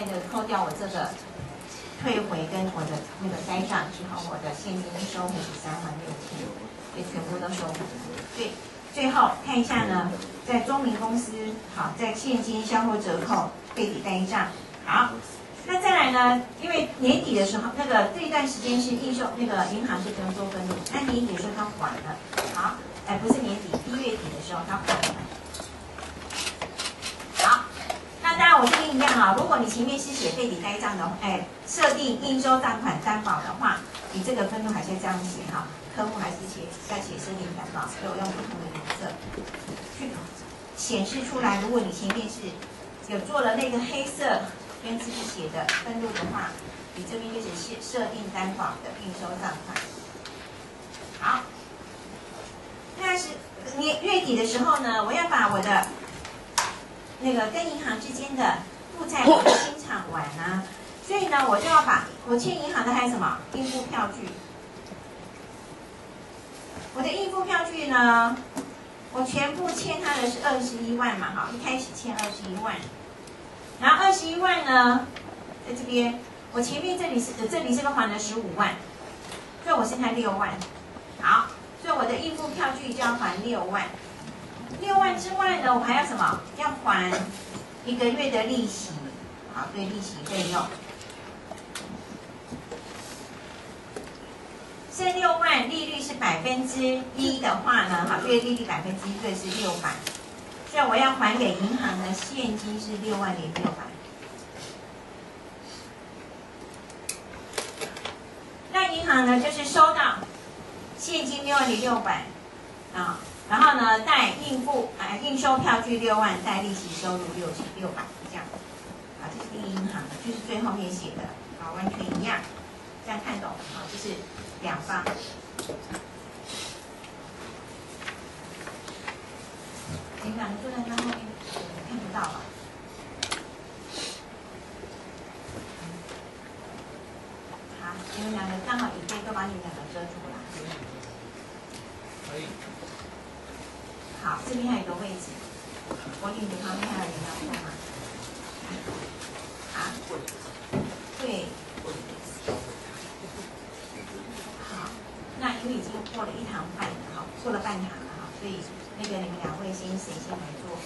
在的扣掉我这个退回跟我的那个呆账之后，我的现金收回136000，也全部都收回。对，最后看一下呢，在中民公司，好，在现金销货折扣对抵呆账，好。那再来呢？因为年底的时候，这一段时间是应收银行是不用做分录，那年底的时候它缓了，好，不是年底，1月底的时候它缓了。好，那当然我这边一样啊，如果你前面是写对抵呆账的，设定应收账款担保的话，你这个分录还是这样写哈，科目还是要写设定担保，所以我用不同的颜色去显示出来。如果你前面是有做了那个黑色。跟自己写的分录的话，你这边就是设定担保的应收账款。好，那是月底的时候呢，我要把我的那个跟银行之间的负债表清偿完啊，所以呢，我就要把我欠银行的还有什么应付票据。我的应付票据呢，我全部欠他的是21万嘛，好，一开始欠21万。然后21万呢，在这边，我前面这里是个还了15万，所以我剩下6万。好，所以我的应付票据就要还6万。6万之外呢，我还要什么？要还1个月的利息，好，对，利息费用。剩6万，利率是1%的话呢，好，月利率1%，对，是600。所以我要还给银行的现金是6万零600。那银行呢，就是收到现金6万零600啊，然后呢，贷应收票据6万，贷利息收入600这样。啊，这是第一银行的，就是最后面写的，啊，完全一样，这样看懂啊，这是两方。你们两个坐在那后面，看不到吧？好，你们两个站好椅背，都把你们两个遮住了。可以。好，这边还有一个位置，我领子旁边还有人要坐吗？啊？对。好，那因为已经过了1堂半了，好，过了半堂了哈，所以。那个你们2位谁先来做？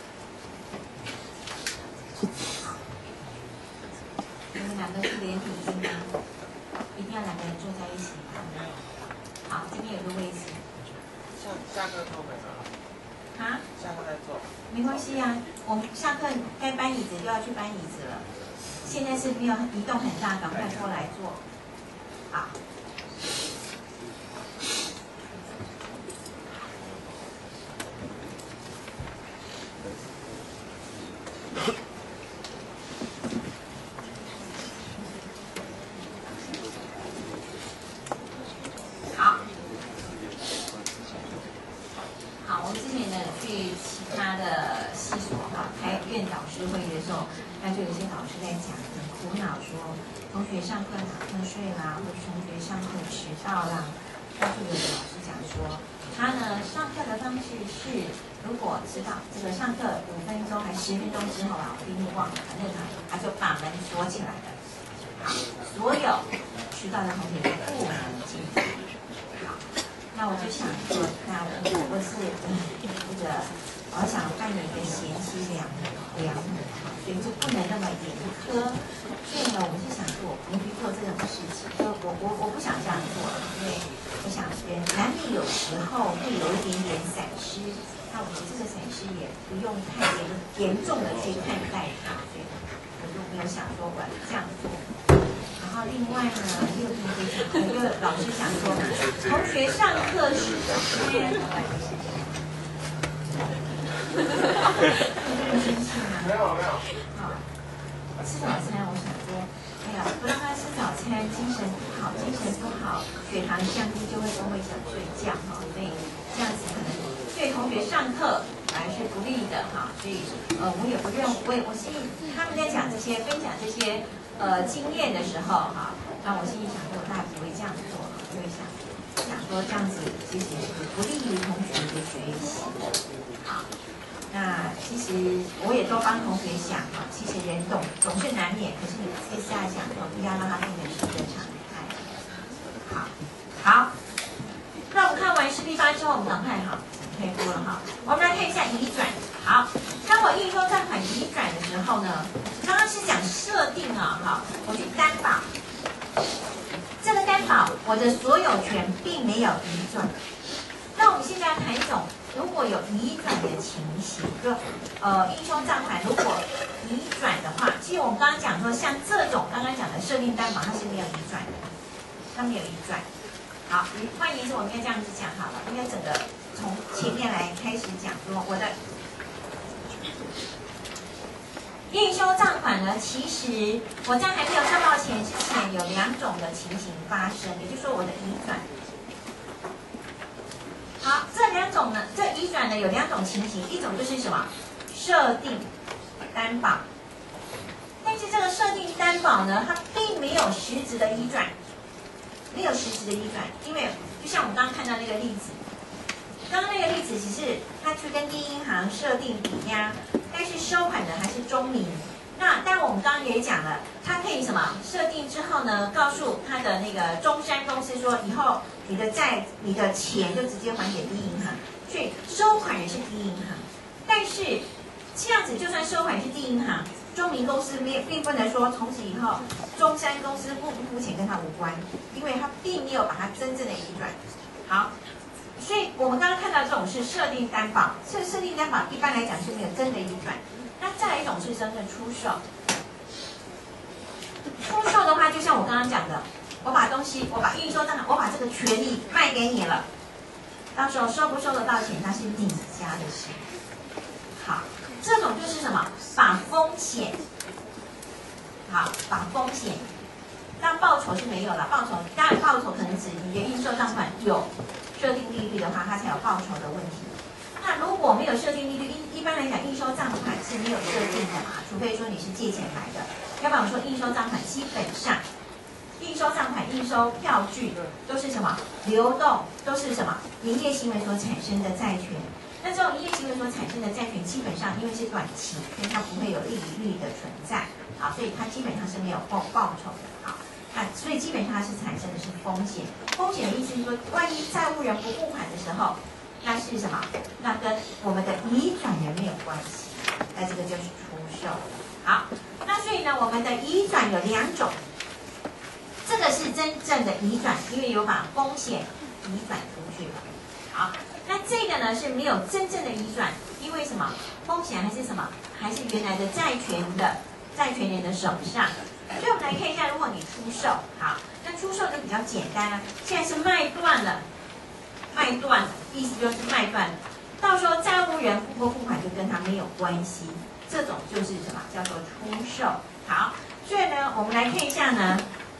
好，你们2个是连体婴吗？一定要2个人坐在一起吗？好，这边有个位置。 下课坐没了。 啊？ 下课再坐。 没关系啊，我们下课该搬椅子就要去搬椅子了。现在是没有移动很大，赶快过来坐。好。那就有些老师在讲，很苦恼说，同学上课打瞌睡啦，或者同学上课迟到啦。那就有的老师讲说，他呢上课的方式是，如果知道这个上课5分钟还10分钟之后啊，我一定忘了，反正他就把门锁起来了。好，所有迟到的同学不能进去。好，那我就想说，那我是这个，我想扮演一个贤妻良母。所以就不能那么严苛，所以呢，我是想说，我不去做这种事情，就我不想这样做，因为我想难免有时候会有一点点闪失，那我觉得这个闪失也不用太严重的去看待它，所以我就没有想说我要这样做。然后另外呢，又同学讲，有个老师讲说，同学上课时间。 没有。 好，吃早餐，我想说，哎呀，不让他吃早餐，精神不好，血糖降低就会跟我想睡觉哈，所以这样子可能对同学上课反而是不利的哈，所以我也不认为，我心里他们在讲这些分享这些经验的时候哈，那我心里想说，我大概不会这样做，就会想说这样子其实是不利于同学的学习。好。那其实我也都帮同学想哈，其实人总是难免我们赶快好，可以播了哈。我们来看一下移转。好，当我应收账款移转的时候呢，刚刚是讲设定啊，好，我去担保，这个担保我的所有权并没有移转。那我们现在谈一种如果有移转的情形，就应收账款如果移转的话，其实我们刚刚讲说，像这种刚刚讲的设定担保，它是没有移转的，它没有移转。好，换言之，我们应该这样子讲好了，应该整个从前面来开始讲说我的。应收账款呢，其实我在还没有收到钱之前，有2种的情形发生，也就是说我的移转。好，这2种呢，这移转呢有2种情形，一种就是什么？设定担保，但是这个设定担保呢，它并没有实质的移转，没有实质的移转，因为就像我们刚刚看到那个例子。刚刚那个例子只是他去跟第一银行设定抵押，但是收款的还是中民。那当然我们刚刚也讲了，他可以什么设定之后呢，告诉他的那个中山公司说，以后你的钱就直接还给第一银行，所以收款人是第一银行。但是这样子就算收款是第一银行，中民公司并不能说从此以后中山公司付不付钱跟他无关，因为他并没有把它真正的移转。好。所以我们刚刚看到这种是设定担保，设定担保一般来讲是没有真的移转。那再来一种是真正出售。出售的话，就像我刚刚讲的，我把应收账款，我把这个权利卖给你了，到时候收不收得到钱，那是你家的事。好，这种就是什么？把风险，把风险。当报酬是没有了，当然报酬可能指你的应收账款有设定利率的话，它才有报酬的问题。那如果没有设定利率，一般来讲，应收账款是没有设定的嘛，除非说你是借钱来的，要不然我们说应收账款基本上，应收账款、应收票据都是什么流动，都是什么营业行为所产生的债权。那这种营业行为所产生的债权，基本上因为是短期，所以它不会有利率的存在，好，所以它基本上是没有报酬的，好。所以基本上它是产生的是风险。风险的意思是说，万一债务人不付款的时候，那是什么？那跟我们的移转人没有关系。那这个就是出售。好，那所以呢，我们的移转有2种，这个是真正的移转，因为有把风险移转出去了。好，那这个呢是没有真正的移转，因为什么？风险还是什么？还是原来的债权人的手上。所以我们来看一下，如果你出售，好，那出售就比较简单了。现在是卖断了，意思就是卖断了。到时候债务人付不付款就跟他没有关系，这种就是什么叫做出售。好，所以呢，我们来看一下呢。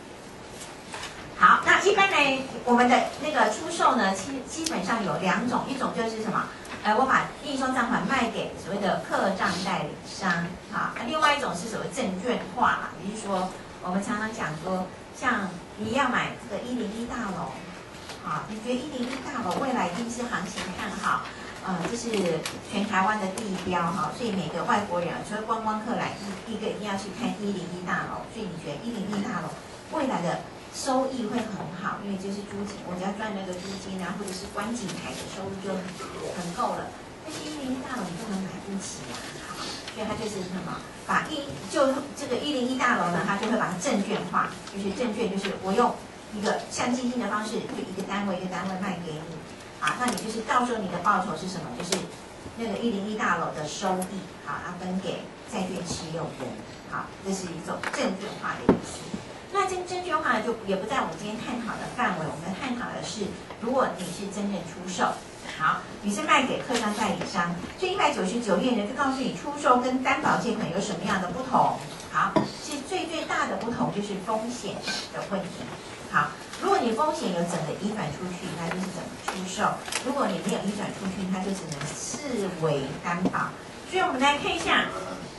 好，那一般呢，我们的那个出售呢，基本上有2种，一种就是什么？我把应收账款卖给所谓的客账代理商，好，那另外一种是所谓证券化啦，也就是说，我们常常讲说，像你要买这个101大楼，好，你觉得101大楼未来一定是行情看好，这是全台湾的地标哈，所以每个外国人除了观光客来，一个一定要去看101大楼，所以你觉得101大楼未来的收益会很好，因为就是租金，我只要赚那个租金啊，或者是观景台的收入就很够了。但是101大楼你根本买不起啊，好，所以它就是什么，把这个101大楼呢，它就会把它证券化，就是证券就是我用一个像基金的方式，就一个单位卖给你，啊，那你就是到时候你的报酬是什么？就是那个101大楼的收益，好，要分给债券持有人，好，这是一种证券化的意思。那证券化呢，就也不在我们今天探讨的范围。我们探讨的是，如果你是真正出售，好，你是卖给客商代理商，这199页呢就告诉你出售跟担保借款有什么样的不同。好，其实最大的不同就是风险的问题。好，如果你风险有整个移转出去，那就是整个出售；如果你没有移转出去，它就只能视为担保。所以我们来看一下。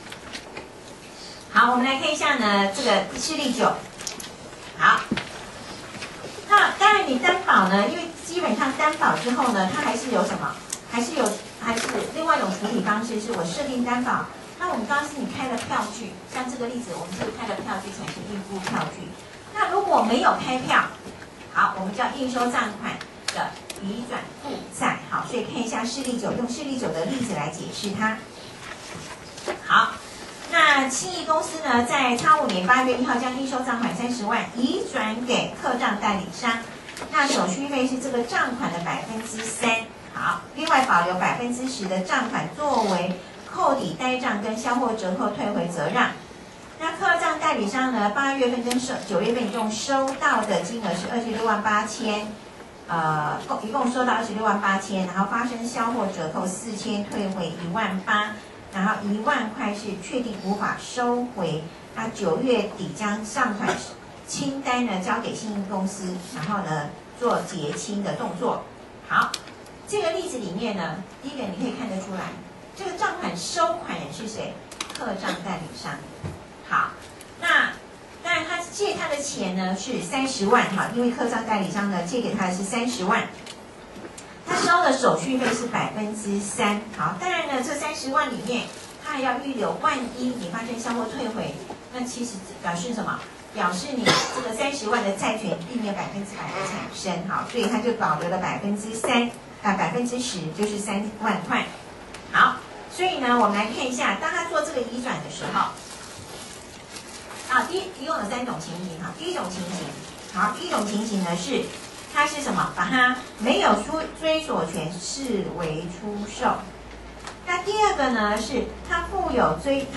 好，我们来看一下呢，这个事例9。好，那当然你担保呢，因为基本上担保之后呢，它还是有什么？还是另外一种处理方式，是我设定担保。那我们刚刚是你开了票据，像这个例子，我们是开了票据产生应付票据。那如果没有开票，好，我们叫应收账款的移转负债，好， 所以看一下市立9，用市立9的例子来解释它。好，那信义公司呢，在仓5年8月1号将应收账款30万移转给客账代理商，那手续费是这个账款的3%。好，另外保留10%的账款作为扣抵呆账跟销货折扣退回责让。那客账代理商呢，8月份跟9月份一共收到的金额是26万8千，一共收到26万8千，然后发生销货折扣4000，退回1万8，然后1万块是确定无法收回。那9月底将上款清单呢交给信义公司，然后呢做结清的动作。好，这个例子里面呢，第一个你可以看得出来，这个账款收款人是谁？客账代理商。好，那当然他借他的钱呢是30万哈，因为客账代理商呢借给他的是30万，他收的手续费是3%。好，当然呢这30万里面他还要预留，万一你发生销货退回，那其实表示什么？表示你这个30万的债权避免100%的产生。好，所以他就保留了10%，就是3万块。好，所以呢我们来看一下，当他做这个移转的时候。一共有3种情形哈。第一种情形，好，第一种情形呢是，它是什么？把它没有追索权视为出售。那第二个呢是，它附有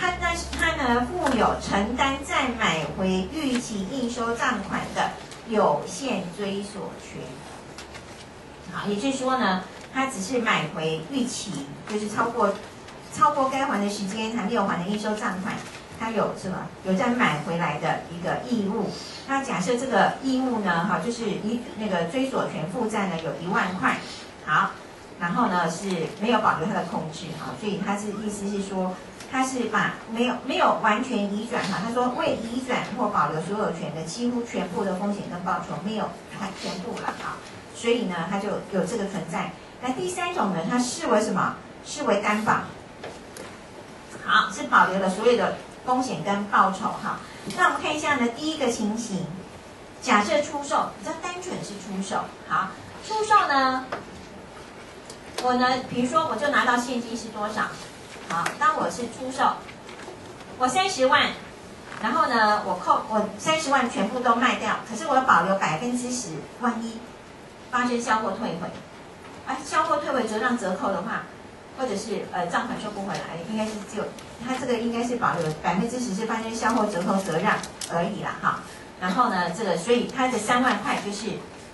承担再买回逾期应收账款的有限追索权。好，也就是说呢，它只是买回逾期，就是超过该还的时间还没有还的应收账款。它有什么？有再买回来的一个义务。那假设这个义务呢，哈，就是那个追索权负债呢有1万块，好，然后呢是没有保留它的控制，哈，所以它是意思是说，它是把没有完全移转哈，他说未移转或保留所有权的几乎全部的风险跟报酬没有它全部了哈，所以呢它就有这个存在。那第3种呢，它视为什么？视为担保，好，是保留了所有的风险跟报酬哈。那我们看一下呢，第一个情形，假设出售，比较单纯是出售。好，出售呢，我呢，比如说我就拿到现金是多少？好，当我是出售，我30万，然后呢，我30万全部都卖掉，可是我要保留10%，万一发生销货退回，销货退回折让折扣的话。或者是账款收不回来，应该是只有它这个应该是保留10%是发生销货折扣责让而已啦哈。然后呢，这个所以它的3万块就是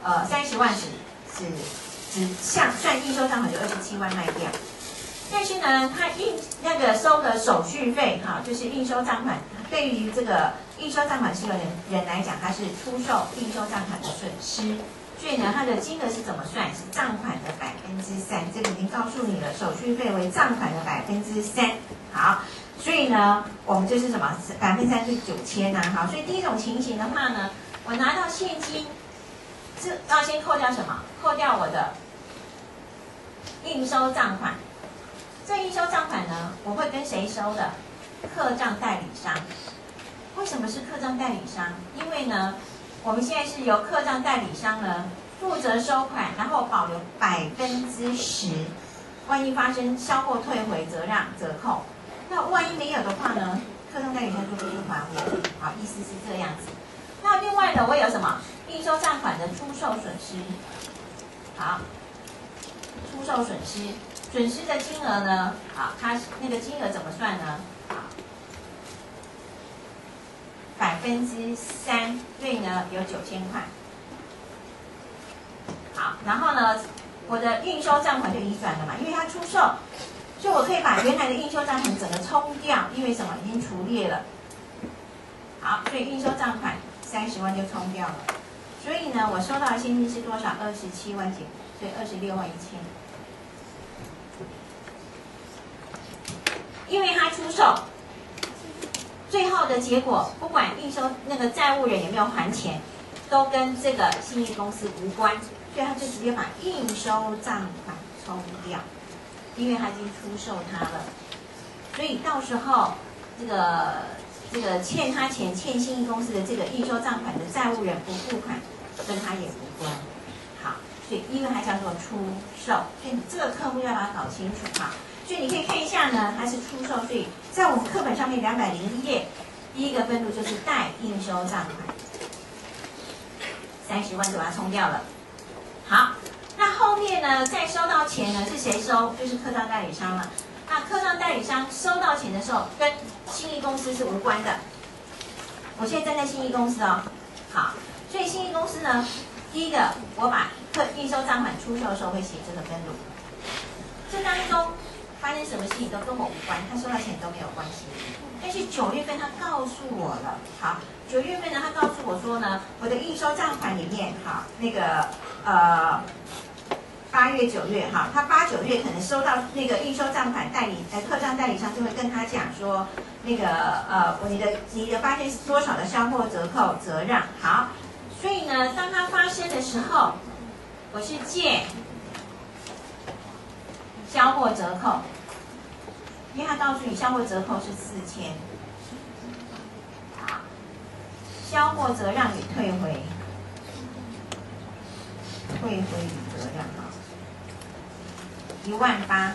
30万只算应收账款就27万卖掉，但是呢，它那个收的手续费哈，就是应收账款，对于这个应收账款持有人来讲，它是出售应收账款的损失。所以呢，它的金额是怎么算？是账款的3%，这个已经告诉你了，手续费为账款的3%。好，所以呢，我们就是什么？3%是9000呐。好，所以第一种情形的话呢，我拿到现金，这要先扣掉什么？扣掉我的应收账款。这应收账款呢，我会跟谁收的？客账代理商。为什么是客账代理商？因为呢，我们现在是由客账代理商呢负责收款，然后保留10%，万一发生销货退回折让折扣，那万一没有的话呢，客账代理商就不还我。好，意思是这样子。那另外呢，我有什么应收账款的出售损失？好，出售损失的金额呢？好，它那个金额怎么算呢？好。3%，所以呢有9000块。好，然后呢，我的应收账款就移转了嘛，因为它出售，所以我可以把原来的应收账款整个冲掉，因为什么？已经除列了。好，所以应收账款30万就冲掉了。所以呢，我收到的现金是多少？27万减，所以26万1000。因为它出售。最后的结果，不管应收那个债务人有没有还钱，都跟这个信义公司无关，所以他就直接把应收账款抽掉，因为他已经出售它了，所以到时候这个欠他钱、欠信义公司的这个应收账款的债务人不付款，跟他也无关。好， 所以因为它叫做出售，所以你这个科目要把它搞清楚哈。所以你可以看一下呢，它是出售，所以在我们课本上面201页，第一个分录就是待应收账款，30万就把它冲掉了。好，那后面呢，再收到钱呢是谁收？就是客账代理商了。那客账代理商收到钱的时候，跟信义公司是无关的。我现在站在信义公司哦，好，所以信义公司呢，第一个我把应收账款出售的时候会写这个分录，这当中发生什么事情都跟我无关，他收到钱都没有关系。但是9月份他告诉我了，好，9月份呢他告诉我说呢，我的应收账款里面，好，那个8月、9月哈，他8、9月可能收到那个应收账款客账代理商就会跟他讲说，那个你的发现是多少的销货折扣折让，好，所以呢，当它发生的时候，我是借销货折扣，因为他告诉你销货折扣是4000，好，销货折让与退回与折让哈。18000，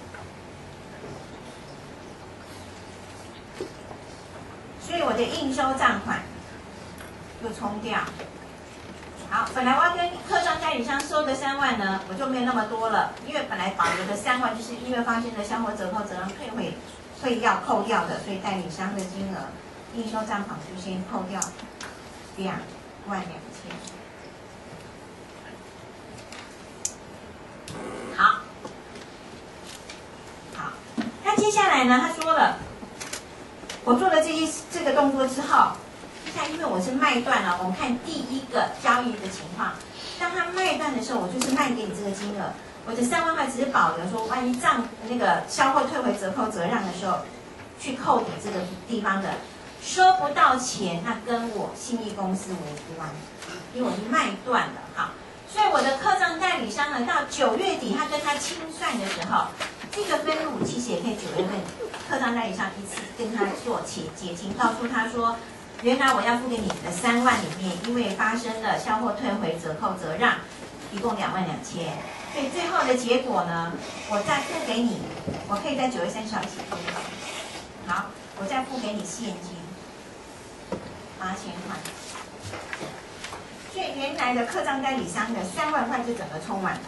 所以我的应收账款就冲掉。好，本来我要跟客账代理商收的3万呢，我就没有那么多了，因为本来保留的3万就是因为发生了销货折扣折让退回会要扣掉的，所以代理商的金额应收账款就先扣掉22000。好。那接下来呢？他说了，我做了这个动作之后，接下来因为我是卖断了，我们看第一个交易的情况。当他卖断的时候，我就是卖给你这个金额，我的3万块只是保留说，万一那个销货退回折扣折让的时候，去扣抵这个地方的，收不到钱，那跟我信义公司无关，因为我是卖断了哈。所以我的客账代理商呢，到9月底他跟他清算的时候。这个分录其实也可以9月份客账代理商一次跟他做结清，告诉他说，原来我要付给你的3万里面，因为发生了销货退回折扣折让，一共22000，所以最后的结果呢，我再付给你，我可以在9月30号一起付的。好，我再付给你现金8000块，所以原来的客账代理商的3万块就整个冲完了。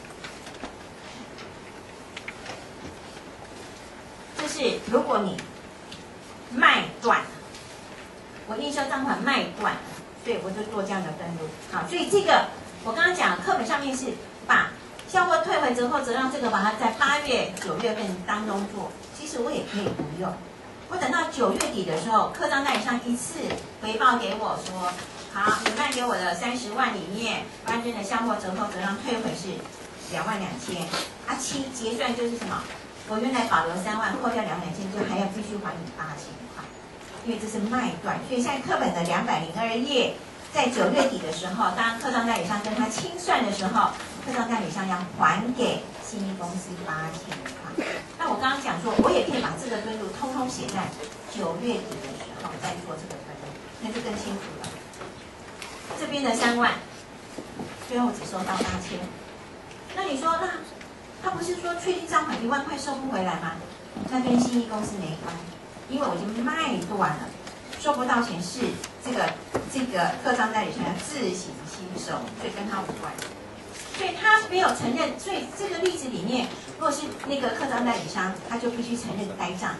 就是如果你卖断了，我应收账款卖断了，所以我就做这样的分录。好，所以这个我刚刚讲课本上面是把销货退回折扣折让这个把它在8月、9月份当中做，其实我也可以不用。我等到9月底的时候，客账代理商一次回报给我说，好，你卖给我的30万里面发生的销货折扣折让退回是22000，啊，结算就是什么？我原来保留3万，扣掉22000，就还要继续还你8000块，因为这是卖断。所以在课本的202页，在9月底的时候，当客账代理商跟他清算的时候，客账代理商要还给信义公司8000块。那我刚刚讲说，我也可以把这个分录通通写在9月底的时候再做这个分录，那就更清楚了。这边的3万，最后只收到8000。那你说，那他不是说确定账款1万块收不回来吗？那跟信义公司没关，因为我已经卖断了，收不到钱是这个客账代理商要自行吸收，所以跟他无关。所以他没有承认，所以这个例子里面，如果是那个客账代理商，他就必须承认该账，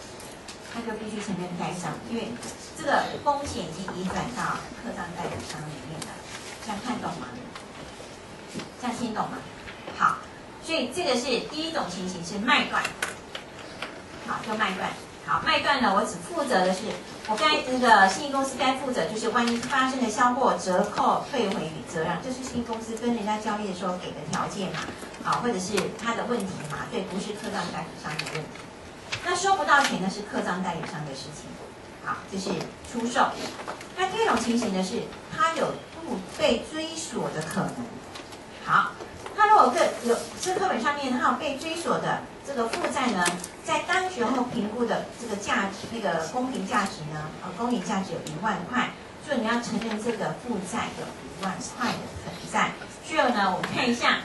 因为这个风险已经移转到客账代理商里面了。这样看懂吗？这样听懂吗？好。所以这个是第一种情形，是卖断，好，就卖断。好，卖断呢，我只负责的是，我该那个信义公司该负责就是万一发生的销货折扣退回与折让，这是信义公司跟人家交易的时候给的条件嘛，好，或者是他的问题嘛，所以不是客账代理商的问题。那收不到钱呢，是客账代理商的事情。好，这是出售。那第二种情形呢是，他有不被追索的可能。好。那如果这课本上面它有被追索的这个负债呢，在当时候评估的这个价值，那个公平价值呢，公允价值有1万块， 就你要承认这个负债有1万块的存在。所以呢，我们看一下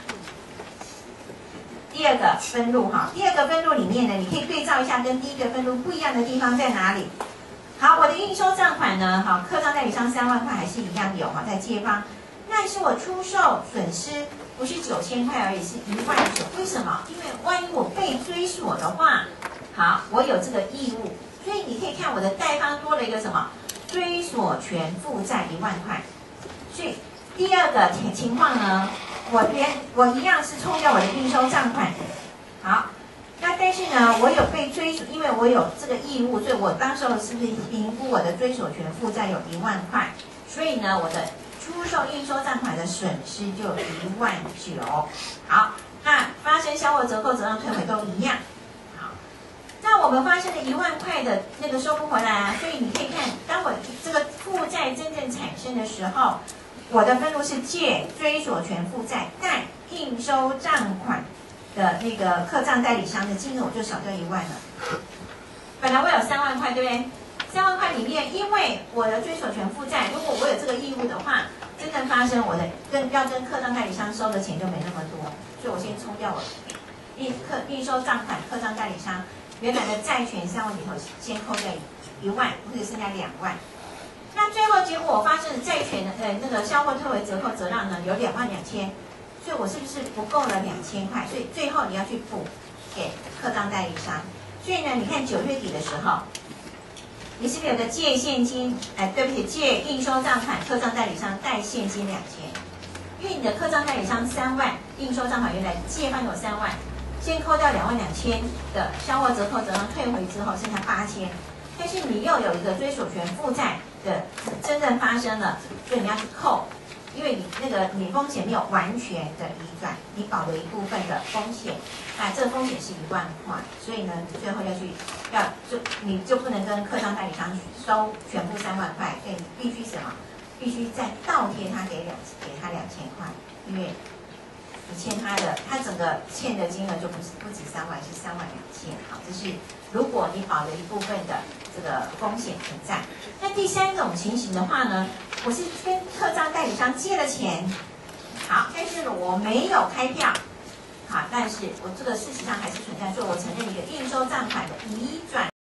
第二个分录哈，第二个分录里面呢，你可以对照一下跟第一个分录不一样的地方在哪里。好，我的应收账款呢，好，客账代理商3万块还是一样有哈，在借方，但是我出售损失不是9000块而已，是1万9，为什么？因为万一我被追索的话，好，我有这个义务，所以你可以看我的贷方多了一个什么？追索权负债1万块，所以第二个情况呢，我一样是冲掉我的应收账款，好，那但是呢，我有被追索，因为我有这个义务，所以我当时候是不是评估我的追索权负债有1万块，所以呢，我的出售应收账款的损失就1万9，好，那发生销货折扣、折让、退回都一样。那我们发生了1万块的那个收不回来啊，所以你可以看，当我这个负债真正产生的时候，我的分录是借追索权负债，但应收账款的那个客账代理商的金额我就少掉1万了。本来我有3万块，对不对？3万块里面，因为我的追索权负债，如果我有这个义务的话，真正发生我的要跟客账代理商收的钱就没那么多，所以我先冲掉我应收账款客账代理商。原来的债权3万里头，先扣掉1万，或者剩下2万。那最后结果我发生的债权那个销货退回折扣折让呢有22000，所以我是不是不够了2000块？所以最后你要去补给客账代理商。所以呢，你看9月底的时候，你是不是有个借现金？对不起，借应收账款客账代理商贷现金2000，因为你的客账代理商3万，应收账款原来借方有3万。先扣掉22000的销货折扣折让退回之后，剩下8000，但是你又有一个追索权负债的真正发生了，所以你要去扣，因为你风险没有完全的移转，你保留一部分的风险，那这个风险是1万块，所以呢，你最后你就不能跟客账代理商收全部3万块，对，你必须什么？必须在倒贴他给他2000块，因为你欠他整个欠的金额就不止3万，是32000。好，这是如果你保留一部分的这个风险存在。那第三种情形的话呢，我是跟客账代理商借了钱，好，但是我没有开票，好，但是我这个事实上还是存在，所以我承认一个应收账款的移转。